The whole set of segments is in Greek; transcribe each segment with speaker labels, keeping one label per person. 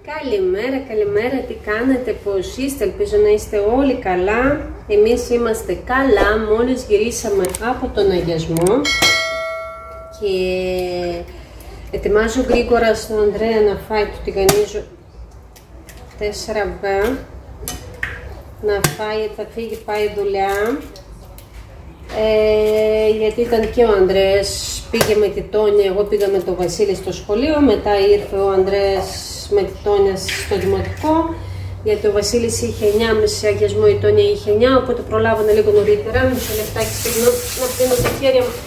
Speaker 1: Καλημέρα, καλημέρα, τι κάνετε, πώς είστε, ελπίζω να είστε όλοι καλά. Εμείς είμαστε καλά, μόλις γυρίσαμε από τον αγιασμό και ετοιμάζω γρήγορα στον Ανδρέα να φάει, του τηγανίζω 4 αυγά, να φάει, θα φύγει, πάει δουλειά. Γιατί ήταν και ο Ανδρέας, πήγε με τη Τόνια, εγώ πήγα με τον Βασίλη στο σχολείο, μετά ήρθε ο Ανδρέας με τη Τόνια στο δημοτικό, γιατί ο Βασίλης είχε 9,5 αγιασμό, η Τόνια είχε 9, οπότε προλάβανε λίγο νωρίτερα. Μισό λεπτάκι στείλω να πλύνω τα χέρια μου.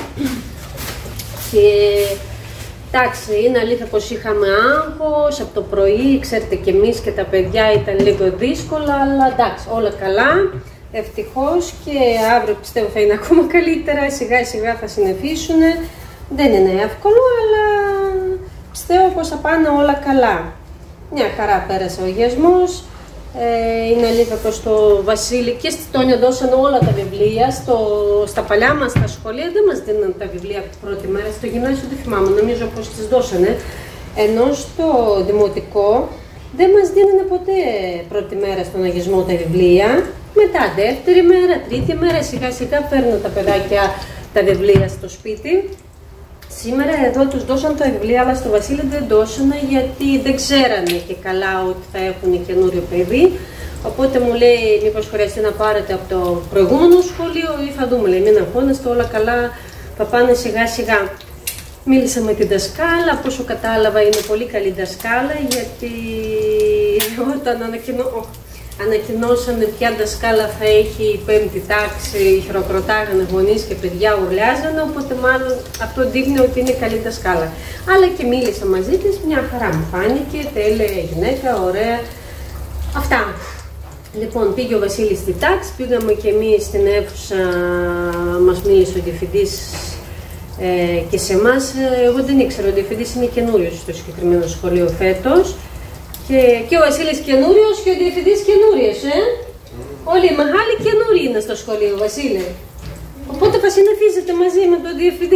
Speaker 1: Και εντάξει, είναι αλήθεια πως είχαμε άγχος από το πρωί, ξέρετε και εμείς και τα παιδιά ήταν λίγο δύσκολα, αλλά εντάξει, όλα καλά. Ευτυχώς, και αύριο πιστεύω θα είναι ακόμα καλύτερα, σιγά σιγά θα συνεχίσουν. Δεν είναι εύκολο, αλλά πιστεύω πως θα πάνε όλα καλά. Μια χαρά πέρασε ο αγιασμός. Είναι αλήθεια πως το Βασίλη και στη Τόνια δώσαν όλα τα βιβλία. Στα παλιά μας τα σχολεία δεν μας δίναν τα βιβλία από την πρώτη μέρα. Στο γυμνάσιο δεν θυμάμαι, νομίζω πως τις δώσανε. Ενώ στο δημοτικό δεν μας δίνανε ποτέ πρώτη μέρα στον αγιασμό τα βιβλία. Μετά δεύτερη μέρα, τρίτη μέρα, σιγά σιγά παίρνουν τα παιδάκια τα βιβλία στο σπίτι. Σήμερα εδώ τους δώσαν τα βιβλία, αλλά στο Βασίλη δεν δώσανε γιατί δεν ξέρανε και καλά ότι θα έχουν καινούριο παιδί. Οπότε μου λέει μήπως χρειαστεί να πάρετε από το προηγούμενο σχολείο ή θα δούμε, λέει μην αγχώνεστε, όλα καλά, θα πάνε σιγά σιγά. Μίλησα με την δασκάλα, από όσο κατάλαβα είναι πολύ καλή δασκάλα, γιατί όταν ανακοινώσανε ποια δασκάλα θα έχει η 5η τάξη, χειροκροτάγανε γονείς και παιδιά ουρλιάζανε, οπότε μάλλον αυτό δείχνει ότι είναι καλή δασκάλα. Αλλά και μίλησα μαζί της, μια χαρά μου φάνηκε, τέλεια γυναίκα, ωραία. Αυτά. Λοιπόν, πήγε ο Βασίλης στη τάξη, πήγαμε και εμείς στην αίθουσα, μας μίλησε ο διευθυντής και σε εμάς. Εγώ δεν ήξερα, ο διευθυντής είναι καινούριος στο συγκεκριμένο σχολείο φέτος. Και ο Βασίλης καινούριος και ο διευθυντής καινούριος, Όλοι οι μεγάλοι καινούριοι είναι στο σχολείο, Βασίλη. Οπότε θα συνεχίζετε μαζί με τον διευθυντή.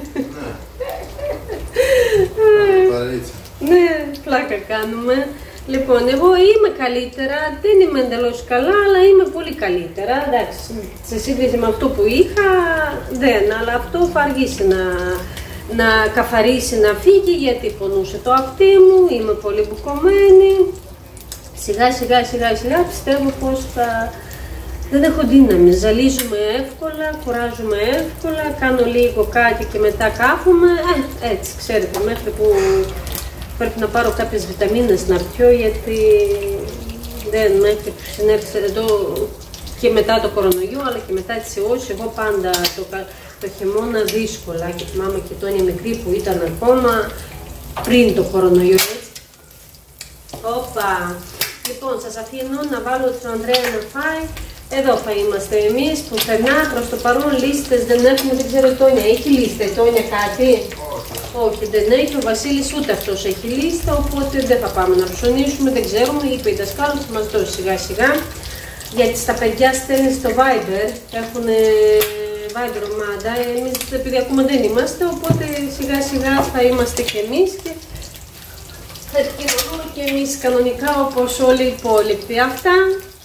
Speaker 1: Ναι, πλάκα κάνουμε. Λοιπόν, εγώ είμαι καλύτερα, δεν είμαι εντελώς καλά, αλλά είμαι πολύ καλύτερα. Εντάξει, σε σύγκριση με αυτό που είχα, δεν, αλλά αυτό θα αργήσει να καθαρίσει, να φύγει, γιατί πονούσε το αυτί μου, είμαι πολύ μπουκωμένη. Σιγά σιγά πιστεύω πως δεν έχω δύναμη, ζαλίζουμε εύκολα, κουράζουμε εύκολα, κάνω λίγο κάτι και μετά κάθομαι, έτσι ξέρετε, μέχρι που πρέπει να πάρω κάποιες βιταμίνες να πιω, γιατί δεν μέχρι που συνέχισε εδώ και μετά το κορονοϊό, αλλά και μετά τις ιώσεις, εγώ πάντα το χειμώνα δύσκολα, και θυμάμαι και τον μικρή που ήταν ακόμα πριν το κορονοϊό, έτσι. Όπα! Λοιπόν, σας αφήνω να βάλω τον Ανδρέα να φάει. Εδώ θα είμαστε εμείς, πουθενά, προς το παρόν λίστες δεν έχουμε, δεν ξέρω η Τόνια. Έχει λίστα η Τόνια κάτι? Όχι, δεν έχει, ο Βασίλης ούτε αυτός έχει λίστα, οπότε δεν θα πάμε να ψωνίσουμε, δεν ξέρουμε, είπε η δασκάλα, θα μας δώσει σιγά σιγά. Γιατί στα παιδιά στέλνει στο Viber, έχουν Viber ομάδα, εμείς επειδή ακόμα δεν είμαστε, οπότε σιγά σιγά θα είμαστε και εμείς και θα επικοινωνούμε και εμείς κανονικά όπως όλοι οι υπόλοιποι. Αυτά.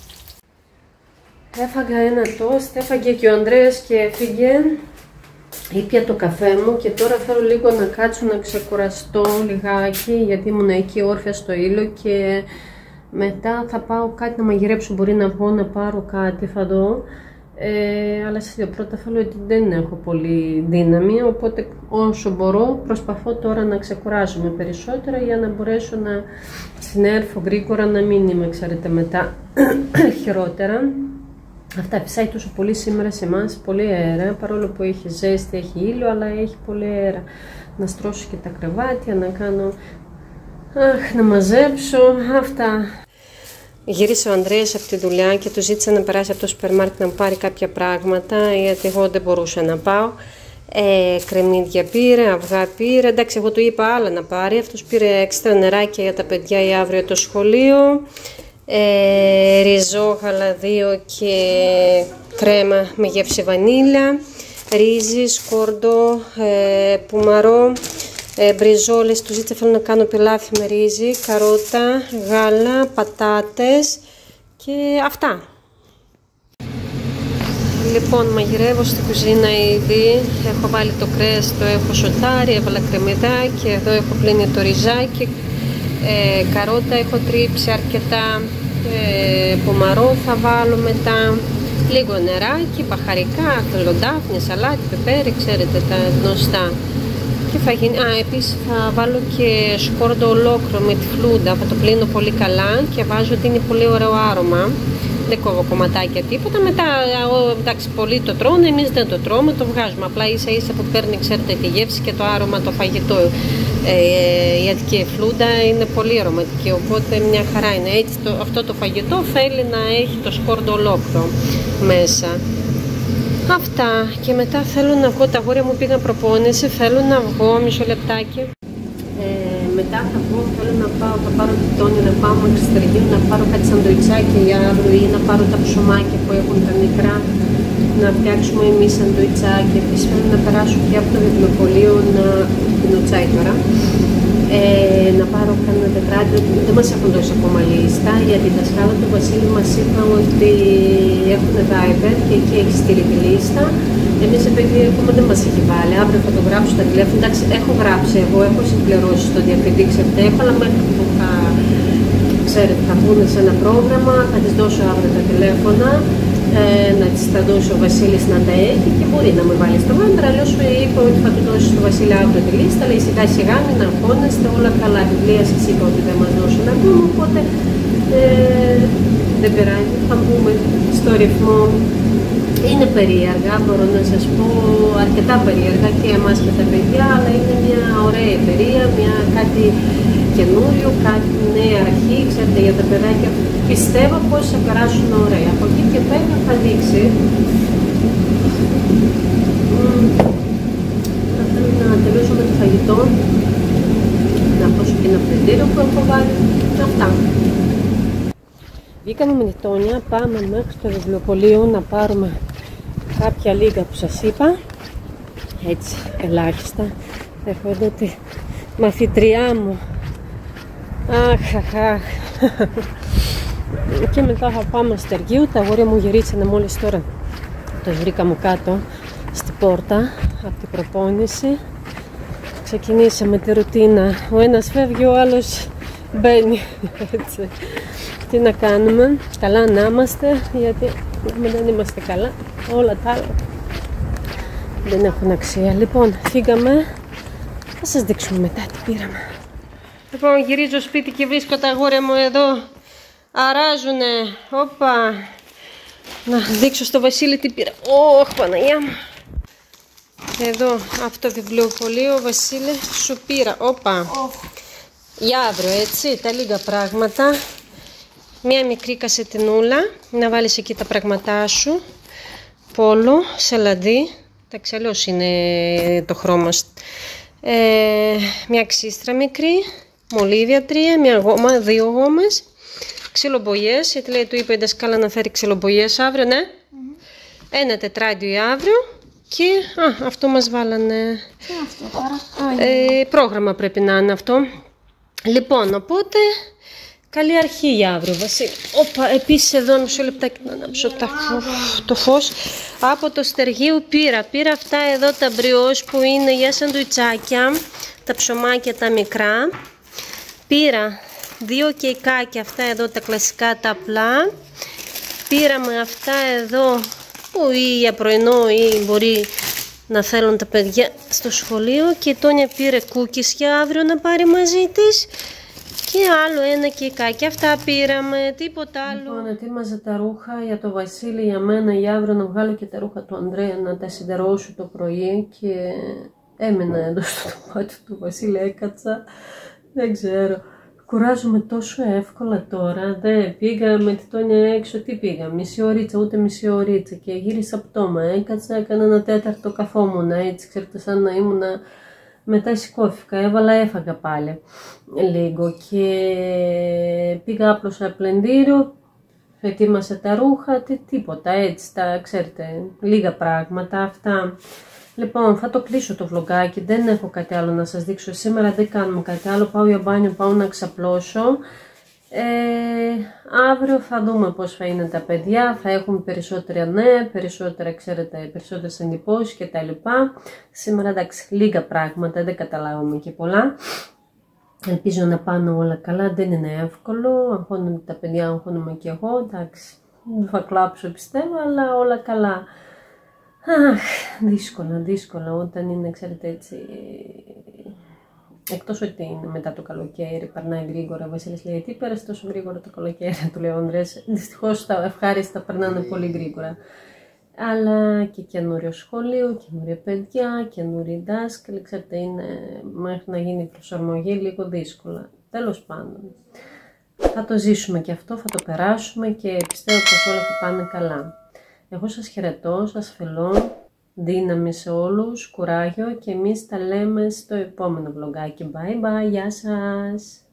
Speaker 1: Έφαγα ένα τόστ, έφαγε και ο Ανδρέας και έφυγε. Ήπια το καφέ μου και τώρα θέλω λίγο να κάτσω να ξεκουραστώ λιγάκι, γιατί ήμουν εκεί όρθια στο ήλιο και μετά θα πάω κάτι να μαγειρέψω, μπορεί να βγω να πάρω κάτι, θα δω. Αλλά σας λέω, πρώτα θέλω ότι δεν έχω πολύ δύναμη, οπότε όσο μπορώ προσπαθώ τώρα να ξεκουράζομαι περισσότερα για να μπορέσω να συνέρθω γρήγορα, να μην είμαι, ξέρετε, μετά χειρότερα. Αυτά, φυσάει τόσο πολύ σήμερα σε εμάς, πολύ αέρα, παρόλο που έχει ζέστη, έχει ήλιο, αλλά έχει πολύ αέρα. Να στρώσω και τα κρεβάτια, να κάνω, να μαζέψω, αυτά. Γύρισε ο Ανδρέας από τη δουλειά και του ζήτησα να περάσει από το σούπερ μάρκετ να μου πάρει κάποια πράγματα, γιατί εγώ δεν μπορούσα να πάω. Κρεμμύδια πήρε, αυγά πήρε, εντάξει εγώ του είπα άλλα να πάρει, αυτός πήρε έξτρα νεράκια για τα παιδιά για αύριο το σχολείο. Ριζό, γαλαδίο και κρέμα με γεύση βανίλια, ρύζι, σκόρδο, πουμαρό, μπριζόλες, του ζήτησα, θέλω να κάνω πιλάφι με ρύζι, καρότα, γάλα, πατάτες και αυτά. Λοιπόν, μαγειρεύω στην κουζίνα ήδη, έχω βάλει το κρέας, το έχω σοτάρει, έβαλα κρεμμυδάκι, εδώ έχω πλύνει το ριζάκι, καρότα έχω τρίψει αρκετά, πομαρό θα βάλω μετά, λίγο νεράκι, μπαχαρικά, θέλω ντάφνη, σαλάτι, πεπέρι, ξέρετε τα γνωστά. Και θα γίνει, επίσης θα βάλω και σκόρδο ολόκληρο με τη φλούντα, θα το πλύνω πολύ καλά και βάζω ότι είναι πολύ ωραίο άρωμα. Δεν κόβω κομματάκια τίποτα, μετά εντάξει πολλοί το τρώνε, εμείς δεν το τρώμε, το βγάζουμε, απλά ίσα ίσα που παίρνει, ξέρετε, τη γεύση και το άρωμα το φαγητό. Η Αττική φλούντα είναι πολύ αρωματική, οπότε μια χαρά είναι. Έτσι αυτό το φαγητό θέλει να έχει το σκόρδο ολόκληρο μέσα. Αυτά, και μετά θέλω να βγω, τα αγόρια μου πήγαν προπόνηση, θέλω να βγω μισό λεπτάκι. Μετά θα βγω, θέλω να πάω, θα πάρω το τόνι, να πάω μέχρι Στεργίου, να πάρω κάτι σαντουιτσάκια για αύριο ή να πάρω τα ψωμάκια που έχουν τα μικρά, να φτιάξουμε εμείς σαντουιτσάκια. Επίσης θέλω να περάσω και από το βιβλιοπωλείο, να πίνω τσάι τώρα, να πάρω κανένα τετράδιο, δεν μας έχουν δώσει ακόμα λίστα, γιατί η δασκάλα του Βασίλη μας είπα ότι έχουν Viber και εκεί έχει στείλει τη λίστα. Εμείς επειδή ακόμα δεν μας έχει βάλει, αύριο θα το γράψω στα τηλέφωνα. Εντάξει, έχω γράψει εγώ, έχω συμπληρώσει το διευθυντή, ξέρετε, αλλά μέχρι που θα, ξέρετε, θα μπουν σε ένα πρόγραμμα, θα τις δώσω αύριο τα τηλέφωνα, να τις τα δώσει ο Βασίλης να τα έχει και μπορεί να με βάλει στο Viber. Αλλιώς σου είπα ότι θα του δώσει στο Βασίλη αύριο τη λίστα, λέει σιγά σιγά μην αγχώνεστε, όλα καλά. Βιβλία σας είπα ότι δεν μας δώσουν ακόμα, οπότε δεν πειράζει, θα μπούμε στο ρυθμό. Είναι περίεργα, μπορώ να σας πω, αρκετά περίεργα και εμάς και τα παιδιά, αλλά είναι μια ωραία εμπειρία, κάτι καινούριο, κάτι νέα αρχή, ξέρετε, για τα παιδάκια. Πιστεύω πως θα περάσουν ωραία. Από εκεί και πέρα θα δείξει. Θα θέλω να τελειώσω με το φαγητό, να πω και ένα πλυντήριο που έχω βάλει. Αυτά. Βγήκαμε με τη Τόνια, πάμε μέχρι το βιβλιοπωλείο να πάρουμε κάποια λίγα που σας είπα, έτσι ελάχιστα. Έχω εδώ τη μαθητριά μου, αχ. Και μετά θα πάμε στο Στεργίου. Τα αγόρια μου γυρίσανε μόλις τώρα, το βρήκαμε κάτω στην πόρτα από την προπόνηση. Ξεκινήσαμε τη ρουτίνα, ο ένας φεύγει, ο άλλος μπαίνει, έτσι. Τι να κάνουμε, καλά να είμαστε, γιατί δεν είμαστε καλά, όλα τα άλλα δεν έχουν αξία. Λοιπόν, φύγαμε, θα σας δείξουμε μετά τι πήραμε. Λοιπόν, γυρίζω σπίτι και βρίσκω τα αγόρια μου εδώ, αράζουνε, όπα, να δείξω στο Βασίλη τι πήρα. Ωχ, Παναγιά μου. Εδώ, αυτό το βιβλιοπωλείο, Βασίλη, σου πήρα, όπα, για αύριο, έτσι, τα λίγα πράγματα. Μία μικρή κασετινούλα, να βάλεις εκεί τα πράγματά σου. Πόλο, σαλαντί, εντάξει, αλλιώς είναι το χρώμα. Μια ξύστρα μικρή, μολύβια 3, μια γόμα, 2 γόμες, ξυλομπογιές, γιατί λέει, του είπε η δασκάλα να φέρει ξυλομπογιές αύριο, ναι. Ένα τετράδιο για αύριο και αυτό μας βάλανε.
Speaker 2: Τι είναι αυτό τώρα?
Speaker 1: Πρόγραμμα πρέπει να είναι αυτό. Λοιπόν, οπότε καλή αρχή για αύριο, Βασίλη. Όπα, επίσης εδώ μισό λεπτάκι να ανάψω το φως. Από το Στεργείο πήρα αυτά εδώ τα μπριός που είναι για σαντουιτσάκια, τα ψωμάκια τα μικρά. Πήρα 2 κεϊκάκια, αυτά εδώ τα κλασικά τα απλά. Πήραμε αυτά εδώ που ή για πρωινό ή μπορεί να θέλουν τα παιδιά στο σχολείο. Και η Τόνια πήρε κούκκις για αύριο να πάρει μαζί της. Και άλλο ένα κεϊκάκι. Αυτά πήραμε, τίποτα άλλο. Λοιπόν, ετοίμαζα τα ρούχα για το Βασίλη, για μένα, για αύριο, να βγάλω και τα ρούχα του Ανδρέα να τα σιδερώσω το πρωί. Και έμενα εδώ στο δωμάτιο του Βασίλη, έκατσα. Δεν ξέρω. Κουράζομαι τόσο εύκολα τώρα. Δεν πήγα με τη Τόνια έξω. Τι πήγα, μισή ωρίτσα, ούτε μισή ωρίτσα. Και γύρισα πτώμα. Έκατσα, έκανα ένα τέταρτο, καθόμουν έτσι, ξέρετε, σαν να ήμουνα. Μετά σηκώθηκα, έβαλα, έφαγα πάλι λίγο και πήγα, άπλωσα πλυντήριο, ετοίμασα τα ρούχα, τίποτα έτσι, τα ξέρετε, λίγα πράγματα αυτά. Λοιπόν, θα το κλείσω το vlogάκι, δεν έχω κάτι άλλο να σας δείξω σήμερα, δεν κάνουμε κάτι άλλο, πάω για μπάνιο, πάω να ξαπλώσω. Αύριο θα δούμε πώς θα είναι τα παιδιά, θα έχουμε περισσότερα νέα, περισσότερα, ξέρετε, περισσότερες εντυπώσεις και τα λοιπά. Σήμερα εντάξει, λίγα πράγματα, δεν καταλάβουμε και πολλά. Ελπίζω να πάνε όλα καλά, δεν είναι εύκολο, αγχώνονται τα παιδιά, αγχώνομαι και εγώ, εντάξει, δεν θα κλάψω πιστεύω, αλλά όλα καλά. Αχ, δύσκολα, όταν είναι, ξέρετε, έτσι, εκτός ότι είναι μετά το καλοκαίρι, περνάει γρήγορα, ο Βασίλης λέει, τι πέρασε τόσο γρήγορα το καλοκαίρι, του λέει ο Ανδρέας, δυστυχώς τα ευχάριστα περνάνε πολύ γρήγορα. Αλλά και καινούριο σχολείο, καινούρια παιδιά, καινούριοι δάσκαλοι, ξέρετε, είναι μέχρι να γίνει η προσαρμογή λίγο δύσκολα. Τέλος πάντων, θα το ζήσουμε και αυτό, θα το περάσουμε και πιστεύω πως όλα θα πάνε καλά. Εγώ σας χαιρετώ, σας φιλώ, δύναμη σε όλους, κουράγιο και εμείς τα λέμε στο επόμενο vlogάκι. Bye bye, γεια σας!